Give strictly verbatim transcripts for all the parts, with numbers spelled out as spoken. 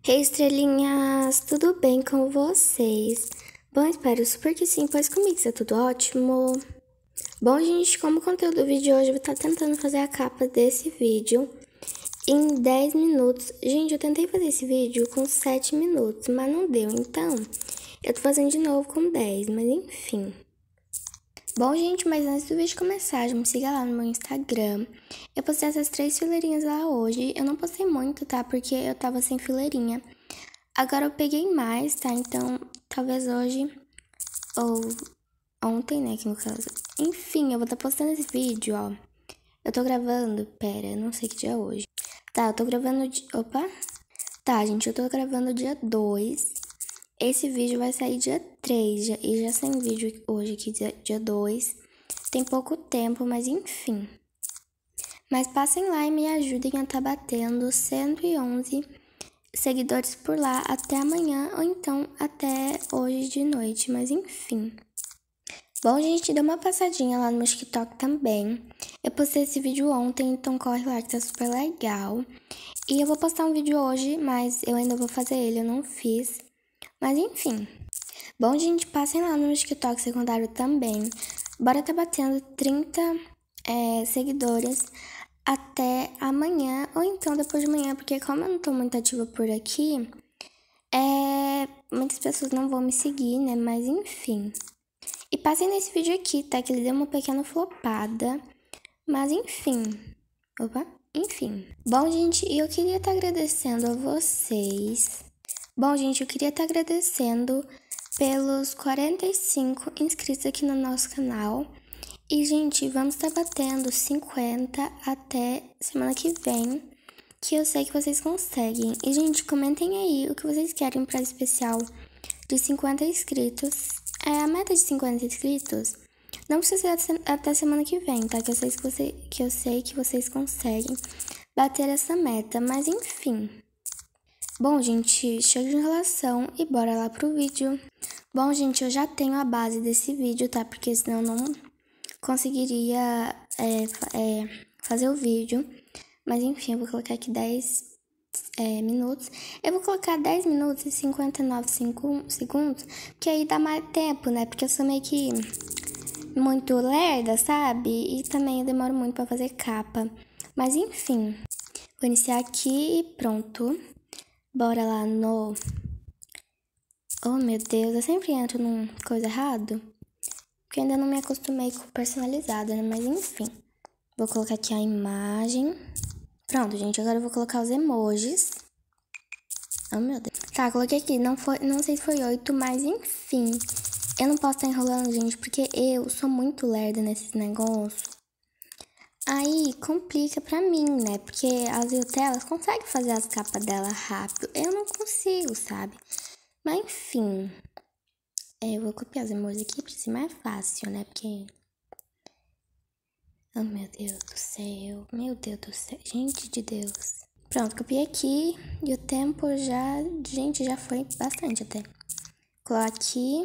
Hey, estrelinhas, tudo bem com vocês? Bom, espero super que sim, pois comigo está tudo ótimo. Bom, gente, como o conteúdo do vídeo de hoje, eu vou estar tentando fazer a capa desse vídeo em dez minutos. Gente, eu tentei fazer esse vídeo com sete minutos, mas não deu, então eu tô fazendo de novo com dez, mas enfim. Bom, gente, mas antes do vídeo começar, já me siga lá no meu Instagram. Eu postei essas três fileirinhas lá hoje. Eu não postei muito, tá? Porque eu tava sem fileirinha. Agora eu peguei mais, tá? Então, talvez hoje ou ontem, né, que no caso. Enfim, eu vou estar postando esse vídeo, ó. Eu tô gravando, pera, eu não sei que dia é hoje. Tá, eu tô gravando, di... opa. Tá, gente, eu tô gravando dia dois. Esse vídeo vai sair dia três, já, e já saiu vídeo hoje aqui, dia, dia dois. Tem pouco tempo, mas enfim. Mas passem lá e me ajudem a estar batendo cento e onze seguidores por lá até amanhã, ou então até hoje de noite, mas enfim. Bom, gente, dê uma passadinha lá no meu TikTok também. Eu postei esse vídeo ontem, então corre lá que tá super legal. E eu vou postar um vídeo hoje, mas eu ainda vou fazer ele, eu não fiz. Mas enfim. Bom, gente, passem lá no meu TikTok secundário também. Bora tá batendo trinta é, seguidores até amanhã, ou então depois de amanhã, porque como eu não tô muito ativa por aqui, é, muitas pessoas não vão me seguir, né? Mas enfim. E passem nesse vídeo aqui, tá? Que ele deu uma pequena flopada. Mas enfim. Opa, enfim. Bom, gente, eu queria estar agradecendo a vocês. Bom, gente, eu queria estar agradecendo pelos quarenta e cinco inscritos aqui no nosso canal. E, gente, vamos estar batendo cinquenta até semana que vem, que eu sei que vocês conseguem. E, gente, comentem aí o que vocês querem para especial de cinquenta inscritos. É a meta de cinquenta inscritos. Não precisa ser até semana que vem, tá? Que eu sei que, você, que eu sei que vocês conseguem bater essa meta, mas enfim. Bom, gente, chega de enrolação e bora lá pro vídeo. Bom, gente, eu já tenho a base desse vídeo, tá? Porque senão eu não conseguiria é, é, fazer o vídeo. Mas enfim, eu vou colocar aqui dez é, minutos. Eu vou colocar dez minutos e cinquenta e nove segundos, porque aí dá mais tempo, né? Porque eu sou meio que muito lerda, sabe? E também eu demoro muito pra fazer capa. Mas enfim, vou iniciar aqui e pronto. Bora lá no... Oh, meu Deus, eu sempre entro num coisa errado. Porque eu ainda não me acostumei com personalizado, né? Mas enfim. Vou colocar aqui a imagem. Pronto, gente. Agora eu vou colocar os emojis. Oh, meu Deus. Tá, coloquei aqui. Não, foi, não sei se foi oito, mas enfim. Eu não posso estar enrolando, gente, porque eu sou muito lerda nesses negócios. Aí complica pra mim, né? Porque as Yutelas conseguem fazer as capas dela rápido. Eu não consigo, sabe? Mas enfim. É, eu vou copiar os emojis aqui pra ser mais fácil, né? Porque... Oh, meu Deus do céu. Meu Deus do céu. Gente de Deus. Pronto, copiei aqui. E o tempo já... Gente, já foi bastante até. Coloco aqui.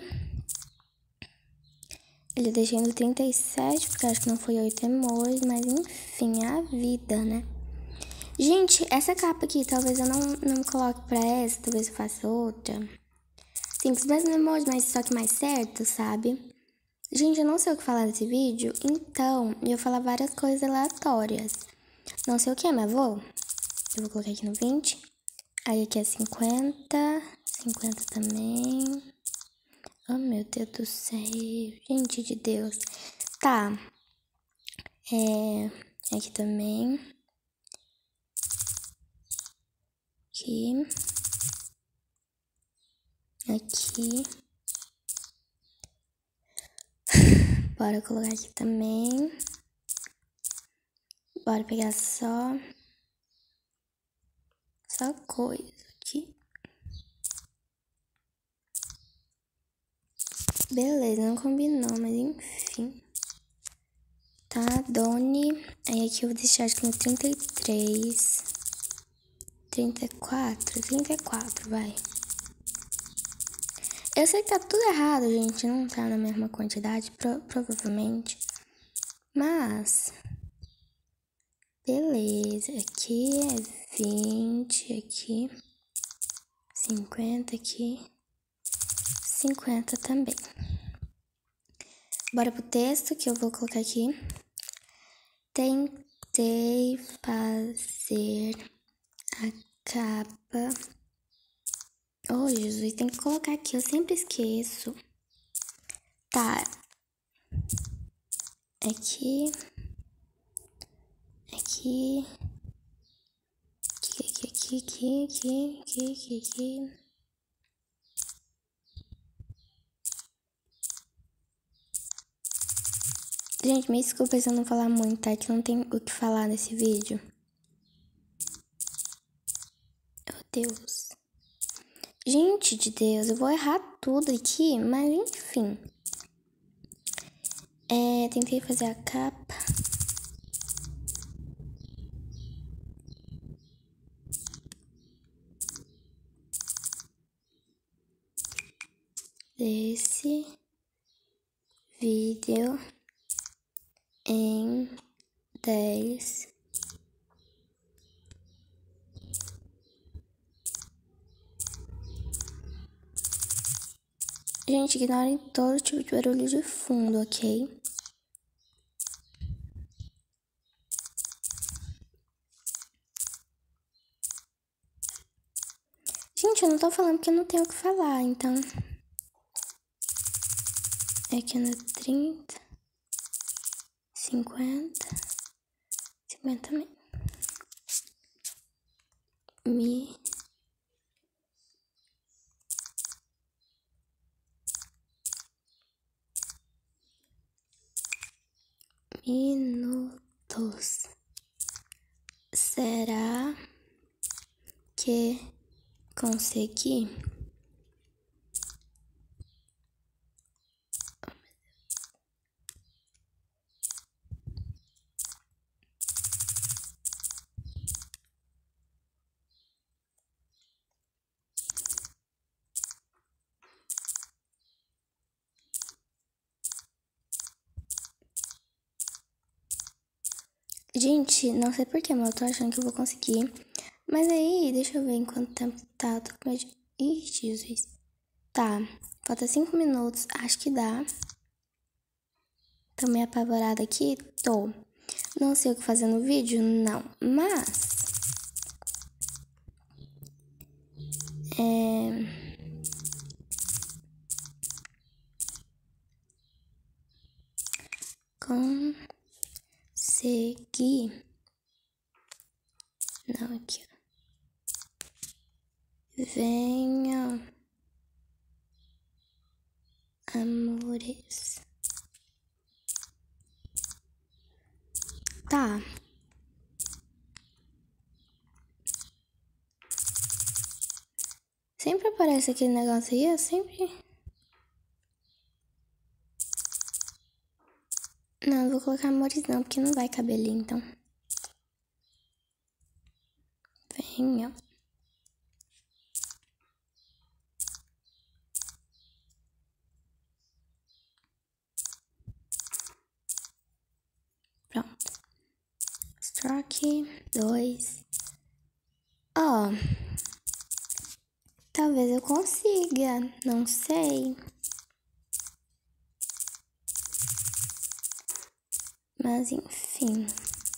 Ele deixei no trinta e sete, porque acho que não foi oito emojis. Mas enfim, é a vida, né? Gente, essa capa aqui, talvez eu não, não coloque pra essa. Talvez eu faça outra. Sim, com os mesmos emojis, mas só que mais certo, sabe? Gente, eu não sei o que falar nesse vídeo, então eu vou falar várias coisas aleatórias. Não sei o que, mas vou. Eu vou colocar aqui no vinte. Aí aqui é cinquenta. cinquenta também. Oh, meu Deus do céu. Gente de Deus. Tá. É... Aqui também. Aqui. Aqui. Bora colocar aqui também. Bora pegar só... Só coisa aqui. Beleza, não combinou, mas enfim. Tá, Doni. Aí aqui eu vou deixar acho que no trinta e três. trinta e quatro. trinta e quatro, vai. Eu sei que tá tudo errado, gente. Não tá na mesma quantidade, pro, provavelmente. Mas... Beleza. Aqui é vinte, aqui... cinquenta aqui. cinquenta também. Bora pro texto que eu vou colocar aqui. Tentei fazer a capa. Oh, Jesus, tem que colocar aqui, eu sempre esqueço. Tá. Aqui. Aqui. Aqui, aqui, aqui, aqui, aqui, aqui, aqui, aqui. Gente, me desculpa se eu não falar muito, tá? Que não tem o que falar nesse vídeo. Meu Deus. Gente de Deus, eu vou errar tudo aqui, mas enfim. É, tentei fazer a capa. Desse vídeo em dez. Gente, ignorem todo tipo de barulho de fundo, ok? Gente, eu não tô falando porque eu não tenho o que falar, então... Aqui no trinta, cinquenta, cinquenta também. Mi... Minutos. Será que consegui? Gente, não sei porquê, mas eu tô achando que eu vou conseguir. Mas aí, deixa eu ver em quanto tempo tá. Tô com medo de... Ih, Jesus. Tá, falta cinco minutos. Acho que dá. Tô meio apavorada aqui? Tô. Não sei o que fazer no vídeo? Não. Mas... É... Consegui. Não, aqui, ó. Venha, amores. Tá. Sempre aparece aquele negócio aí, eu sempre... Não, não vou colocar amores não, porque não vai caber ali, então. Venha. Pronto. Stroke dois. Ó. Talvez eu consiga, não sei. Mas enfim.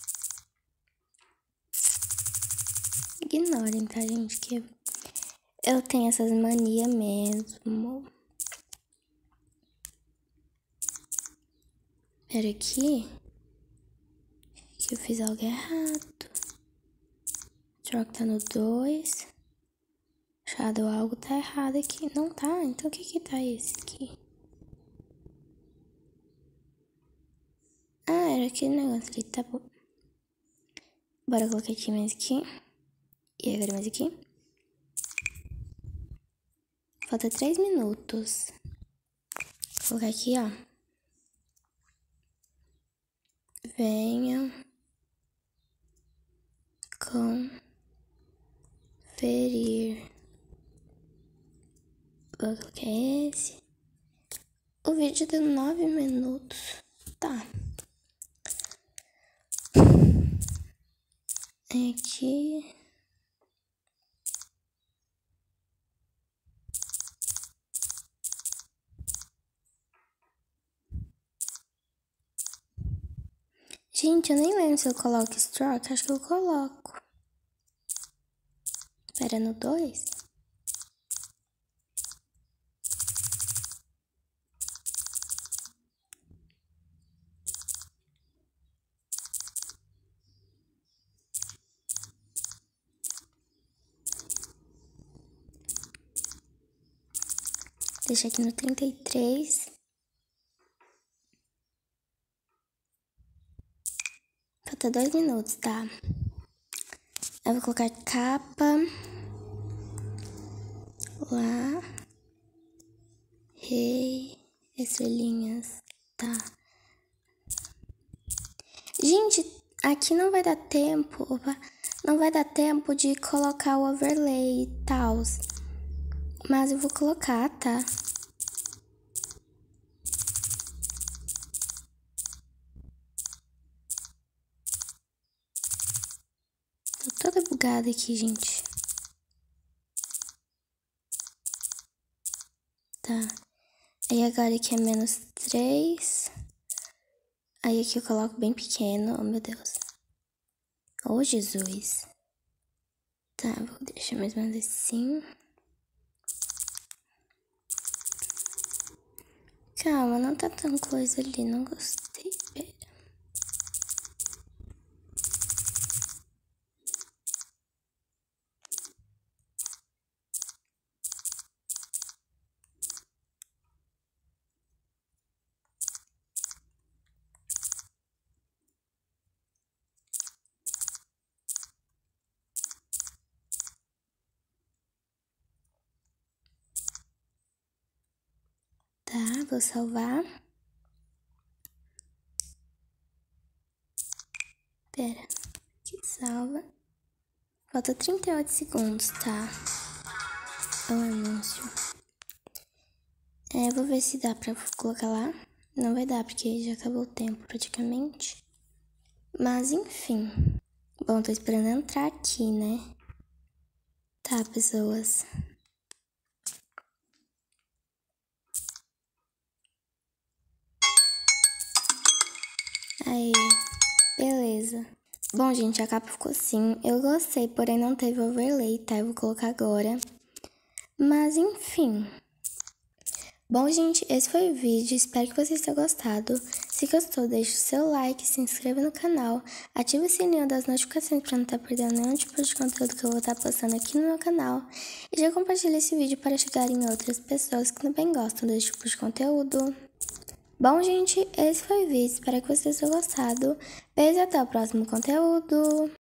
Ignorem, tá, gente? Que eu tenho essas manias mesmo. Pera aqui. Que eu fiz algo errado. Stroke tá no dois. Shadow, algo tá errado aqui. Não tá? Então o que que tá esse aqui? Ah, era aquele negócio ali, tá bom. Bora colocar aqui mais aqui. E agora mais aqui. Falta três minutos. Vou colocar aqui, ó. Venha conferir. Vou colocar esse. O vídeo deu nove minutos. Tá. Aqui. Gente, eu nem lembro se eu coloco stroke, acho que eu coloco. Espera, no dois? Deixa aqui no trinta e três. Falta dois minutos, tá? Eu vou colocar capa. Lá. Rei. Estrelinhas. Tá. Gente, aqui não vai dar tempo. Opa, não vai dar tempo de colocar o overlay e tal. Mas eu vou colocar, tá? Tô toda bugada aqui, gente. Tá. Aí agora aqui é menos três. Aí aqui eu coloco bem pequeno. Oh, meu Deus. Oh, Jesus. Tá, vou deixar mais ou menos assim. Calma, não tá tão coisa ali, não gostei. Pera. Tá, vou salvar. Pera, aqui salva. Falta trinta e oito segundos, tá? É um anúncio. É, vou ver se dá pra colocar lá. Não vai dar, porque já acabou o tempo praticamente. Mas, enfim. Bom, tô esperando entrar aqui, né? Tá, pessoas. Aí, beleza. Bom, gente, a capa ficou assim. Eu gostei, porém não teve overlay, tá? Eu vou colocar agora. Mas, enfim. Bom, gente, esse foi o vídeo. Espero que vocês tenham gostado. Se gostou, deixe o seu like, se inscreva no canal, ative o sininho das notificações para não estar perdendo nenhum tipo de conteúdo que eu vou estar postando aqui no meu canal. E já compartilhe esse vídeo para chegar em outras pessoas que também gostam desse tipo de conteúdo. Bom, gente, esse foi o vídeo. Espero que vocês tenham gostado. Beijo e até o próximo conteúdo.